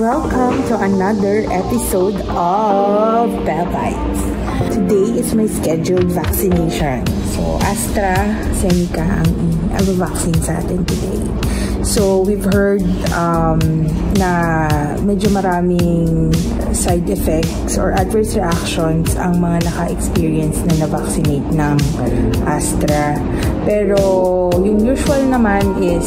welcome to another episode of Bell Bites. Today is my scheduled vaccination. So, AstraZeneca ang vaccine sa atin today. So, we've heard na medyo maraming side effects or adverse reactions ang mga naka-experience na na-vaccinate ng Astra. Pero, yung usual naman is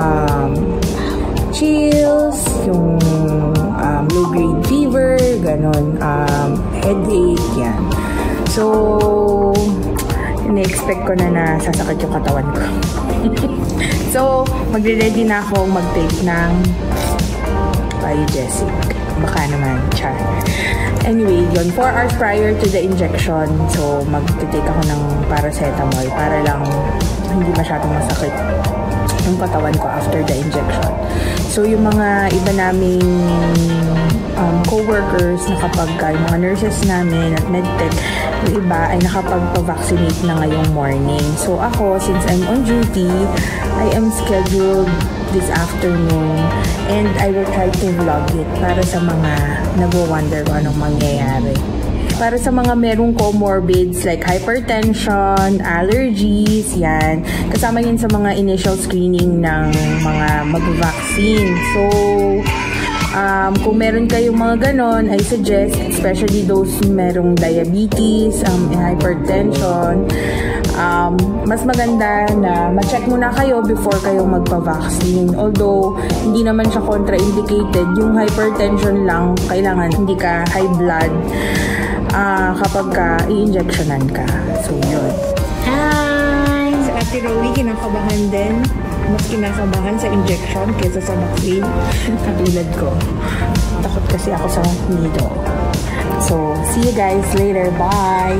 chills, yung low-grade fever, ganon, headache, yan. So, ina-expect ko na sasakit yung katawan ko. So, magre-ready na akong mag-take ng Biogesic. Baka naman, char. Anyway, yun, 4 hours prior to the injection, so mag-take ako ng paracetamol para lang hindi masyadong masakit yung katawan ko after the injection. So, yung mga iba naming co-workers na kapag yung mga nurses namin at medtech, yung iba ay nakapagpa-vaccinate na ngayong morning. So, ako, since I'm on duty, I am scheduled this afternoon and I will try to vlog it para sa mga nag-wonder kung anong mangyayari. Para sa mga merong comorbids like hypertension, allergies, yan. Kasama yun sa mga initial screening ng mga mag-vaccine. So, kung meron kayong mga ganon, I suggest, especially those merong diabetes, hypertension, mas maganda na ma-check muna kayo before kayo magpa-vaccine. Although, hindi naman siya contraindicated. Yung hypertension lang, kailangan hindi ka high blood kapag i-injectionan ka. So, yun. Hi! Si Ate Rowie, kinakabahan din. Mas kinakabahan sa injection kaysa sa vaccine. Katulad ko. Takot kasi ako sa needle. So, see you guys later. Bye!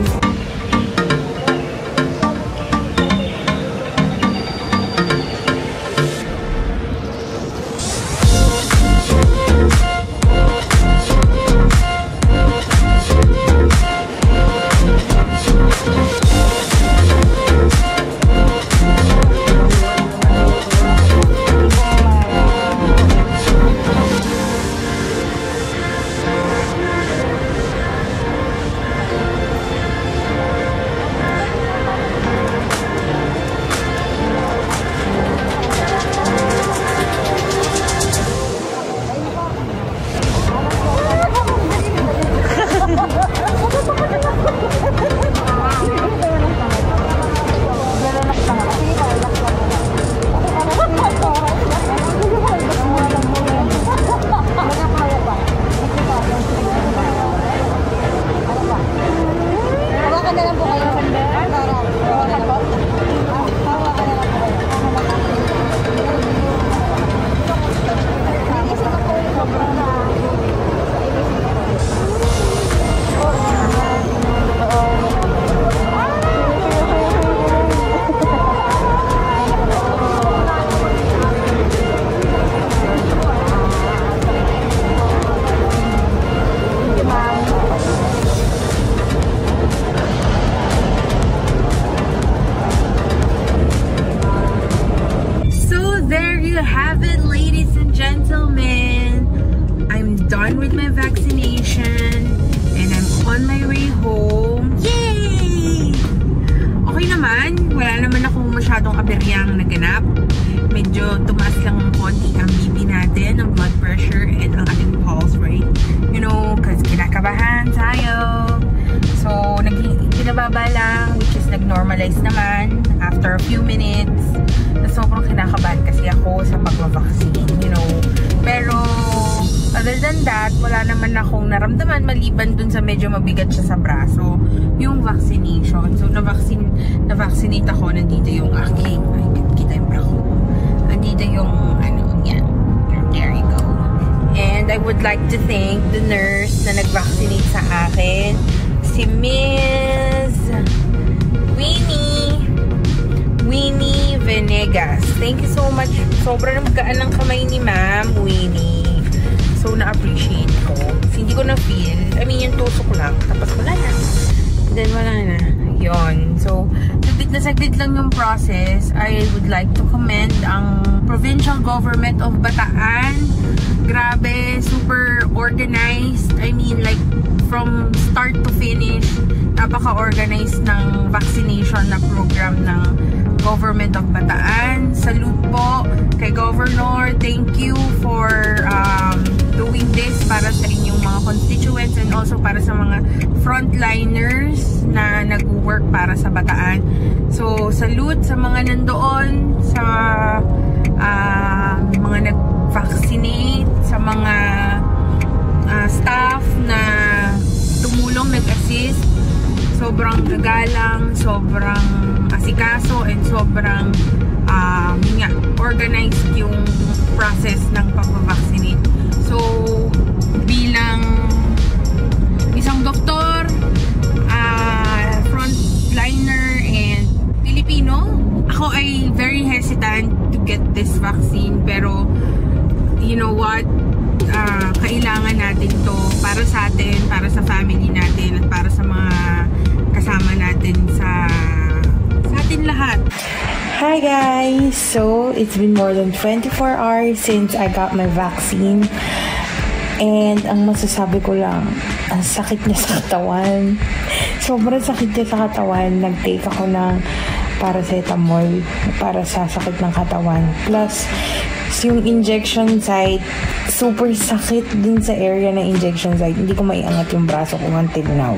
Done with my vaccination and I'm on my way home. Yay! Okay naman, wala naman akong masyadong aberyang naganap. Medyo tumaas lang ng konti ang BP natin, ang blood pressure and ang ating pulse rate. You know, kasi kinakabahan tayo. So, kinababa lang, which is nag-normalize naman after a few minutes. Na sobrang kinakabahan kasi ako sa pagva-vaccine, you know. Pero other than that, wala naman akong naramdaman maliban dun sa medyo mabigat siya sa braso, yung vaccination. So, na-vaccinate ako. Nandito yung aking, ay, kita yung bra ko. Nandito yung, yan. There you go. And I would like to thank the nurse na nag-vaccinate sa akin. Si Miss Winnie Venegas. Thank you so much. Sobrang gaan ng kamay ni Ma'am Winnie. So, na-appreciate ko. Kasi hindi ko na-feel. I mean, yung tusok lang. Tapos wala na. Then, wala na. yon. So, saglit lang yung process. I would like to commend ang provincial government of Bataan. Grabe, super organized. I mean, like, from start to finish, napaka-organized ng vaccination na program ng government of Bataan. Salute po kay Governor. Thank you for doing this para sa inyong mga constituents and also para sa mga frontliners na nag-work para sa Bataan. So, salute sa mga nandoon, sa mga nag-vaccinate, sa mga staff na tumulong, nag-assist. Sobrang gagalang, sobrang asikaso, and sobrang organized yung process ng pag-vaccinate. So, bilang isang doktor, frontliner, and Filipino, ako ay very hesitant to get this vaccine. Pero, you know what? Kailangan natin to para sa atin, para sa family natin, at para sa mga kasama natin sa atin lahat. Hi guys! So, it's been more than 24 hours since I got my vaccine. And ang masasabi ko lang, ang sakit niya sa katawan. Sobrang sakit niya sa katawan. Nag-take ako ng paracetamol para sa sakit ng katawan. Plus, yung injection site, super sakit din sa area ng injection site. Hindi ko maiangat yung braso ko until now.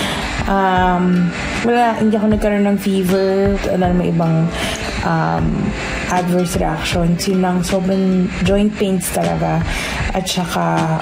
Hindi ako nagkaroon ng fever. Wala naman ibang adverse reactions. Yun lang, sobrang joint pains talaga. At saka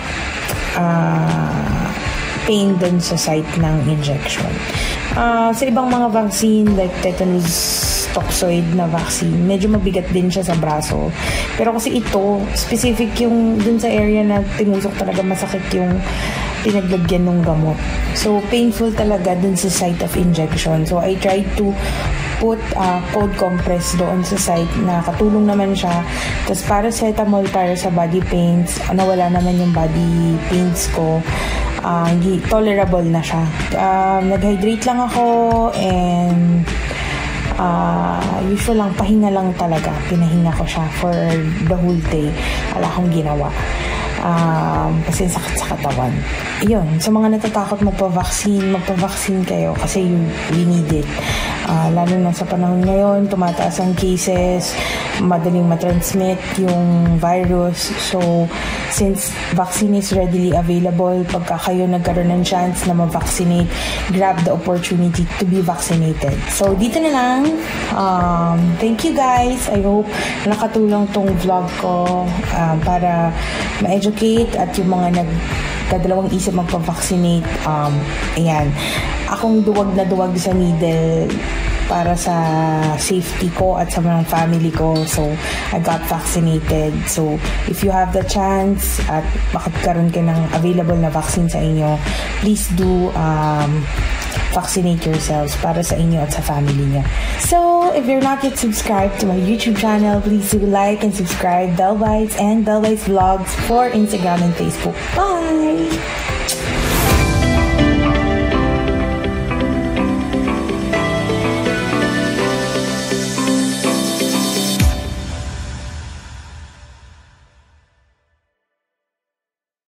pain dun sa site ng injection. Sa ibang mga vaccine, like tetanus toxoid na vaccine, medyo mabigat din siya sa braso. Pero kasi ito, specific yung dun sa area na tinusok talaga, masakit yung pinaglagyan ng gamot. So, painful talaga dun sa site of injection. So, I tried to put cold compress doon sa site na katulong naman siya. Tapos paracetamol para sa body pains. Nawala naman yung body pains ko. Hindi tolerable na siya. Nag-hydrate lang ako and usual lang, pahinga lang talaga. Pinahinga ko siya for the whole day. Wala akong ginawa. Kasi sakit sa katawan. Yun, sa mga natatakot magpa-vaccine kayo kasi we need it. Lalo na sa panahon ngayon, tumataas ang cases, madaling matransmit yung virus. So, since vaccine is readily available, pagka kayo nagkaroon ng chance na ma-vaccinate, grab the opportunity to be vaccinated. So, dito na lang. Thank you guys. I hope nakatulong tong vlog ko para ma-educate at yung mga nagdadalawang isip magpa-vaccinate. Ayan. Akong duwag na duwag sa needle para sa safety ko at sa mga family ko. So, I got vaccinated. So, if you have the chance at makakaroon ka ng available na vaccine sa inyo, please do vaccinate yourselves para sa inyo at sa family niya. So, if you're not yet subscribed to my YouTube channel, please do like and subscribe Bell Bites and Bell Bites Vlogs for Instagram and Facebook. Bye!